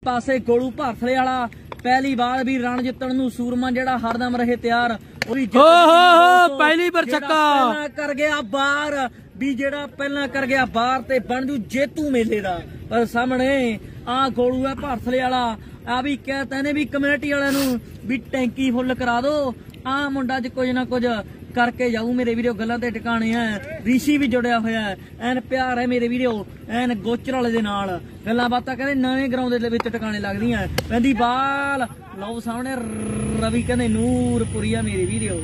पासे गोलू भारसले वाला पहली बार भी रण जितण नूं सूरमा जेड़ा हरदम रहे तैयार पहली बार छक्का कर गया बार भी जेड़ा पहला कर गया बार ते बन जू जेतू मेले दा। पर सामने आ गोलू है भारसले वाला आ भी कहते ने भी कमेटी वाले नूं भी टैंकी फुल करा दो। आ मुंडा च कुछ ना कुछ करके जाऊ मेरे वीडियो गल्लां ते टिकाणे है। ऋषि भी जुड़िया होया है एन प्यार है मेरे वीडियो एन गोचर वाले दे नाल गल्लां बातां कहंदे नवें ग्राउंड दे विच टिकाणे लगदियां पैंदी बाल लो सामने रवि कहंदे नूरपुरी है मेरे वीडियो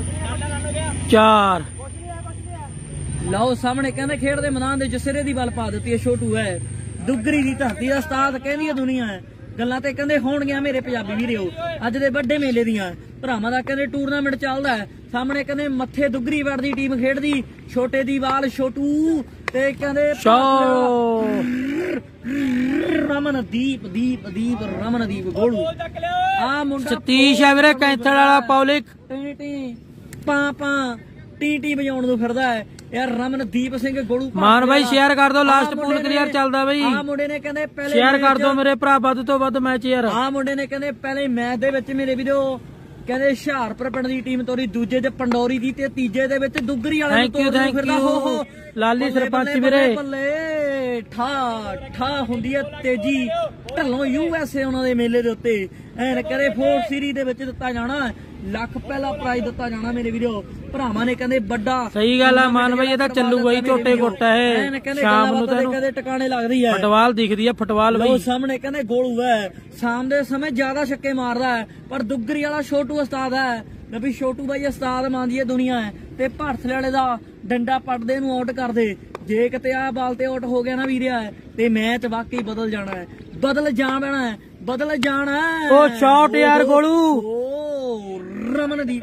4 लो सामने कहंदे खेड दे मैदान दे जसिरे दी बल पा दित्ती है छोटू है दुगरी दी धरती दा उस्ताद कहंदी है दुनिया है गल्लां ते कहंदे होणगीਆਂ मेरे पंजाबी वीडियो अज दे वड्डे मेले दियां भरावां दा कहंदे टूरनामेंट चलदा है। सामने कहंदे मत्थे दुगरी वड़ दी टीम खेडदी छोटे दी वाल छोटू ते कहंदे रमनदीप दीप दीप रमनदीप गोलू आ मुंडा सतीश है वीरे कैंथल वाला पब्लिक टी पा पा टी बजाउण नूं फिरदा है यार रमनदीप सिंह गोलू मान भाई शेयर कर दो लास्ट पूल क्लियर चलदा भाई आ मुंडे ने कहंदे पहले शेयर कर दो मेरे भरा ਵੱਧ ਤੋਂ ਵੱਧ मैच यार आ मुंडे ने कहंदे पहले मैच दे विच मेरे वीडियो कहंदे हुशियारपुर पिंड दी टीम तोरी दूजे च पंडोरी दी ते तीजे दे विच दुगरी वाले नूं तोड़न फिरदा हो लाली सरपंच वीरे बल्ले ठा ठा हुंदी है तेजी ढल्लों यूएसए उन्हां दे मेले दे उत्ते एन करे 4 सीरीज दे विच दित्ता जाना ਲੱਖ ਪਹਿਲਾ ਪ੍ਰਾਈਜ਼ ਦਿੱਤਾ ਜਾਣਾ ਮੇਰੇ ਵੀਰੋ ਭਰਾਵਾਂ ਨੇ ਕਹਿੰਦੇ ਵੱਡਾ ਸਹੀ ਗੱਲ ਆ ਮਾਨ ਭਾਈ ਇਹ ਤਾਂ ਚੱਲੂਗਾ ਹੀ ਝੋਟੇ ਕੋਟਾ ਹੈ ਸ਼ਾਮ ਨੂੰ ਤੈਨੂੰ ਕਹਿੰਦੇ ਟਿਕਾਣੇ ਲੱਗਦੀ ਹੈ ਫੁੱਟਬਾਲ ਦਿਖਦੀ ਹੈ ਫੁੱਟਬਾਲ ਬਈ ਉਹ ਸਾਹਮਣੇ ਕਹਿੰਦੇ ਗੋਲੂ ਹੈ ਸ਼ਾਮ ਦੇ ਸਮੇਂ ਜ਼ਿਆਦਾ ਛੱਕੇ ਮਾਰਦਾ ਹੈ ਪਰ ਦੁੱਗਰੀ ਵਾਲਾ ਛੋਟੂ ਉਸਤਾਦ ਹੈ ਨਬੀ ਛੋਟੂ ਬਾਈ ਉਸਤਾਦ ਮੰਨਦੀ ਹੈ ਦੁਨੀਆ ਹੈ ਤੇ ਭਾਰਸਲੇ ਵਾਲੇ ਦਾ ਡੰਡਾ ਪੱਟਦੇ ਨੂੰ ਆਊਟ ਕਰਦੇ ਜੇ ਕਿਤੇ ਆ ਬਾਲ ਤੇ ਆਊਟ ਹੋ ਗਿਆ ਨਾ ਵੀਰਿਆ ਤੇ ਮੈਚ ਵਾਕਈ ਬਦਲ ਜਾਣਾ ਹੈ ਬਦਲ ਜਾਣਾ ਹੈ ਬਦਲ ਜਾਣਾ ਉਹ ਸ਼ਾਟ ਯਾਰ ਗੋਲੂ ਰਮਨਦੀਪ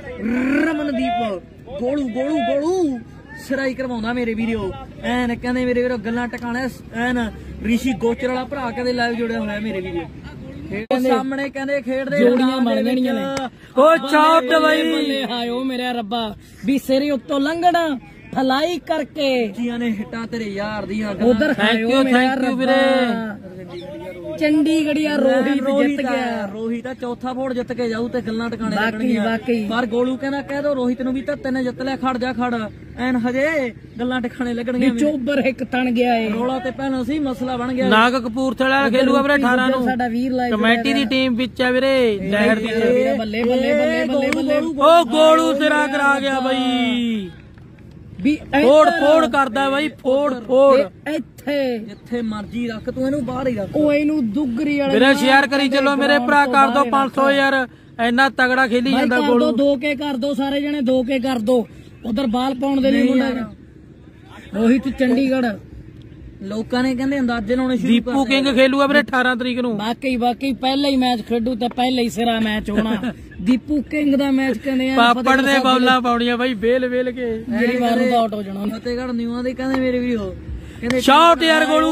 ਗੋਲੂ ਗੋਲੂ ਗੋਲੂ ਸਿਰਾਈ ਕਰਵਾਉਂਦਾ ਮੇਰੇ ਵੀਡੀਓ ਐਨ ਕਹਿੰਦੇ ਮੇਰੇ ਵੀਰੋ ਗੱਲਾਂ ਟਿਕਾਣੇ ਐਨ ਰਿਸ਼ੀ ਗੋਚਰ ਵਾਲਾ ਭਰਾ ਕਦੇ ਲਾਈਵ ਜੁੜਿਆ ਹੋਇਆ ਮੇਰੇ ਵੀਡੀਓ ਸਾਹਮਣੇ ਕਹਿੰਦੇ ਖੇਡਦੇ ਜੋੜੀਆਂ ਬਣ ਜਾਣੀਆਂ ਨੇ ਉਹ ਸ਼ਾਟ ਬਈ ਬੱਲੇ ਹਾਇਓ ਮੇਰੇ ਰੱਬਾ ਵੀ ਸਿਰੇ ਉੱਤੋਂ ਲੰਘਣਾ ਫਲਾਈ ਕਰਕੇ ਜੀਆਂ ਨੇ ਹਿੱਟਾਂ ਤੇਰੇ ਯਾਰ ਦੀਆਂ ਉਧਰ ਥੈਂਕ ਯੂ ਵੀਰੇ ਚੰਡੀਗੜ੍ਹੀਆ ਰੋਹਿਤ ਜਿੱਤ ਗਿਆ ਰੋਹਿਤ ਚੌਥਾ ਫੋੜ ਜਿੱਤ ਕੇ ਜਾਊ ਤੇ ਗੱਲਾਂ ਟਿਕਾਣੇ ਲੱਗਣਗੀਆਂ ਪਰ ਗੋਲੂ ਕਹਿੰਦਾ ਕਹਿ ਦੋ ਰੋਹਿਤ ਨੂੰ ਵੀ ਤਾਂ ਤਿੰਨ ਜਿੱਤ ਲਿਆ ਖੜ ਜਾ ਖੜ ਐਨ ਹਜੇ ਗੱਲਾਂ ਟਿਕਾਣੇ ਲੱਗਣਗੀਆਂ ਚੋਬਰ ਇੱਕ ਤਣ ਗਿਆ ਏ ਰੋਲਾ ਤੇ ਪਹਿਲਾਂ ਸੀ ਮਸਲਾ ਬਣ ਗਿਆ ਨਾਗ ਕਪੂਰਥਲਾ ਖੇਲੂਗਾ ਵੀਰੇ 18 ਨੂੰ ਸਾਡਾ ਵੀਰ ਲਾਈਵ ਕਮੇਟੀ ਦੀ ਟੀਮ ਵਿੱਚ ਆ ਵੀਰੇ ਲਹਿਰ ਦੀ ਬੱਲੇ ਬੱਲੇ ਬੱਲੇ ਬੱਲੇ ਬੱਲੇ ਉਹ ਗੋਲੂ ਸਿਰਾ ਕਰਾ ਗਿਆ ਬਈ ਫੋੜ ਫੋੜ ਕਰਦਾ ਬਾਈ ਫੋੜ ਫੋੜ ਇੱਥੇ ਜਿੱਥੇ ਮਰਜੀ ਰੱਖ ਤੂੰ ਇਹਨੂੰ ਬਾਹਰ ਹੀ ਰੱਖ ਉਹ ਇਹਨੂੰ ਦੁਗਰੀ ਵਾਲੇ ਵੀਰੇ ਸ਼ੇਅਰ ਕਰੀ ਚੱਲੋ ਮੇਰੇ ਭਰਾ ਕਰ ਦੋ 500 ਯਾਰ ਇੰਨਾ ਤਗੜਾ ਖੇਲੀ ਜਾਂਦਾ ਗੋਲੂ 2 ਕੇ ਕਰ ਦੋ ਸਾਰੇ ਜਣੇ 2 ਕੇ ਕਰ ਦੋ ਉਧਰ ਬਾਲ ਪਾਉਣ ਦੇ ਲਈ ਮੁੰਡਾ ਰੋਹਿਤ ਚੰਡੀਗੜ੍ਹ ਲੋਕਾਂ ਨੇ ਕਹਿੰਦੇ ਅੰਦਾਜ਼ੇ ਲਾਉਣੇ ਸ਼ੁਰੂ ਦੀਪੂ ਕਿੰਗ ਖੇਲੂਗਾ ਵੀਰੇ 18 ਤਰੀਕ ਨੂੰ ਵਾਕਈ ਪਹਿਲਾ ਹੀ ਮੈਚ ਖੇਡੂ ਤੇ ਪਹਿਲਾ ਹੀ ਸਿਰਾ ਮੈਚ ਹੋਣਾ ਦੀਪੂ ਕਿੰਗ ਦਾ ਮੈਚ ਕਹਿੰਦੇ ਆ ਪਾਪੜ ਨੇ ਬੌਲਾਂ ਪਾਉਣੀਆਂ ਬਾਈ ਵੇਲ ਵੇਲ ਕੇ ਜਿਹੜੀ ਵਾਰ ਨੂੰ ਆਊਟ ਹੋ ਜਾਣਾ ਫਤਿਹਗੜ੍ਹ ਨਿਊਆਂ ਦੇ ਕਹਿੰਦੇ ਮੇਰੇ ਵੀਰੋ ਕਹਿੰਦੇ ਸ਼ਾਟ ਯਾਰ ਗੋਲੂ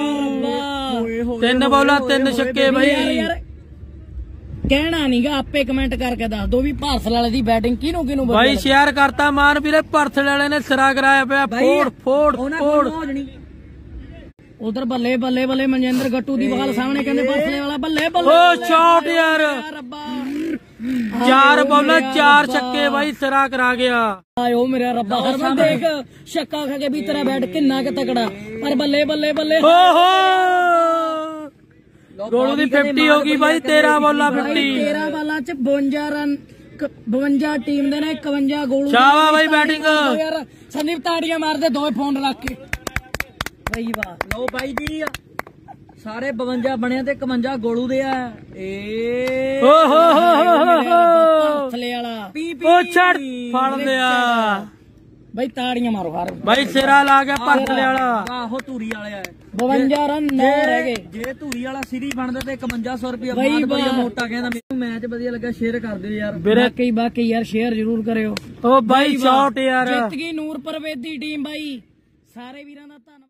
3 ਬੌਲਾਂ 3 ਛੱਕੇ ਬਾਈ ਕਹਿਣਾ ਨਹੀਂਗਾ ਆਪੇ ਕਮੈਂਟ ਕਰਕੇ ਦੱਸ ਦੋ ਵੀ ਭਾਰਸਲ ਵਾਲੇ ਦੀ ਬੈਟਿੰਗ ਕਿਹਨੂੰ ਕਿਹਨੂੰ ਬਾਈ ਸ਼ੇਅਰ ਕਰਤਾ ਮਾਨ ਵੀਰੇ ਭਾਰਸਲ ਵਾਲੇ ਨੇ ਸਿਰਾ ਕਰਾਇਆ ਪਿਆ ਫੋੜ ਫੋੜ ਫੋੜ ਉਧਰ ਬੱਲੇ ਬੱਲੇ ਬੱਲੇ ਮਨਜਿੰਦਰ ਗੱਟੂ ਦੀ ਬਾਲ ਸਾਹਮਣੇ ਕਹਿੰਦੇ ਭਾਰਸਲੇ ਵਾਲਾ ਬੱਲੇ ਬੱਲੇ ਓ ਸ਼ਾਟ ਯਾਰ 4 ਬੌਲਾਂ 4 ਛੱਕੇ ਬਾਈ ਸਿਰਾ ਕਰਾ ਗਿਆ ਆਇਓ ਮੇਰਾ ਰੱਬਾ ਹਰਮਨ ਦੇਖ ਛੱਕਾ ਖਾ ਕੇ ਵੀ ਤੇਰਾ ਬੈਟ ਕਿੰਨਾ ਕਿ ਤਕੜਾ ਪਰ ਬੱਲੇ ਬੱਲੇ ਬੱਲੇ ਓਹੋ ਗੋਲੂ ਦੀ 50 ਹੋ ਗਈ ਬਾਈ 13 ਬੌਲਾਂ 50 13 ਬਾਲਾਂ ਚ 52 ਰਨ 52 ਟੀਮ ਦੇ ਨੇ 51 ਗੋਲੂ ਸ਼ਾਵਾ ਬਾਈ ਬੈਟਿੰਗ ਯਾਰ ਸੰਦੀਪ ਤਾੜੀਆਂ ਮਾਰਦੇ ਦੋਵੇਂ ਫੋਨ ਰੱਖ ਕੇ ਬਈ ਵਾਹ ਲਓ ਬਾਈ ਜੀ ਸਾਰੇ 52 ਬਣਿਆ ਤੇ 51 ਗੋਲੂ ਦੇ ਆ ਏ ਓ ਹੋ ਥਲੇ ਵਾਲਾ ਉਹ ਛੱਡ ਫੜ ਲਿਆ ਬਈ ਤਾੜੀਆਂ ਮਾਰੋ ਹਰ ਬਾਈ ਸਿਰਾ ਲਾ ਗਿਆ ਭਾਰਸਲੇ ਵਾਲਾ ਆਹੋ ਧੂਰੀ ਵਾਲੇ ਆ 52 ਰਨ 9 ਰਹਿ ਗਏ ਜੇ ਧੂਰੀ ਵਾਲਾ ਸਿਰੀ ਬਣਦਾ ਤੇ 5100 ਰੁਪਏ ਬਾਅਦ ਬਈ ਮੋਟਾ ਕਹਿੰਦਾ ਮੈਨੂੰ ਮੈਚ ਵਧੀਆ ਲੱਗਾ ਸ਼ੇਅਰ ਕਰ ਦਿਓ ਯਾਰ ਬਾਕੀ ਯਾਰ ਸ਼ੇਅਰ ਜ਼ਰੂਰ ਕਰਿਓ ਓ ਬਾਈ ਸ਼ਾਟ ਯਾਰ ਜਿੱਤ ਗਈ ਨੂਰਪੁਰ ਵੇਦੀ ਟੀਮ ਬਾਈ ਸਾਰੇ ਵੀਰਾਂ ਦਾ ਧੰਨਵਾਦ।